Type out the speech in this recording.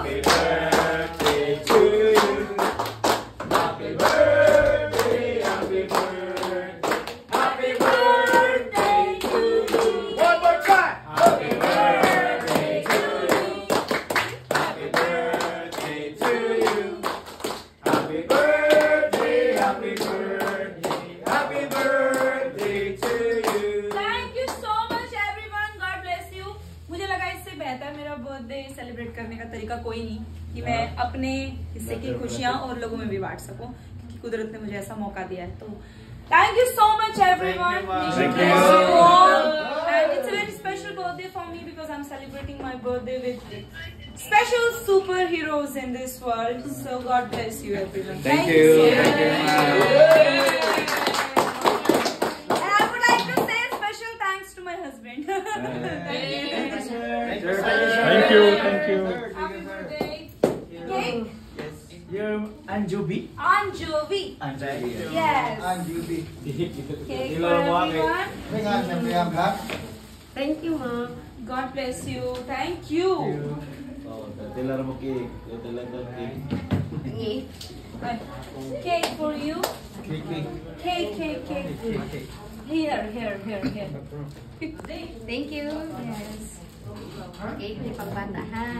Happy birthday to you. Happy birthday, happy birthday. Happy birthday to you. One more time. Happy birthday to you. Happy birthday to you. Happy birthday, happy birthday. Happy birthday to you. Thank you so much everyone. God bless you. मुझे लगा इससे बेहतर मेरा birthday celebrate करने का तरीका कोई नहीं कि मैं अपने हिस्से की खुशियां और लोगों में भी बांट सकूं, क्योंकि कुदरत ने मुझे ऐसा मौका दिया है. तो thank you so much everyone. Thank you. And it's a very special birthday for me because I'm celebrating my birthday with special superheroes in this world. So God bless you everyone. Thank you. Thank you. And I would like to say special thanks to my husband. Thank you. Thank you. Thank you. Happy birthday. Cake? You're Anjubi. Anjovi. Yes. Cake for everyone. Thank you, Mom. God bless you. Thank you. Cake for you. Cake. Here. Thank you. Yes. Cake ni pambata, ha?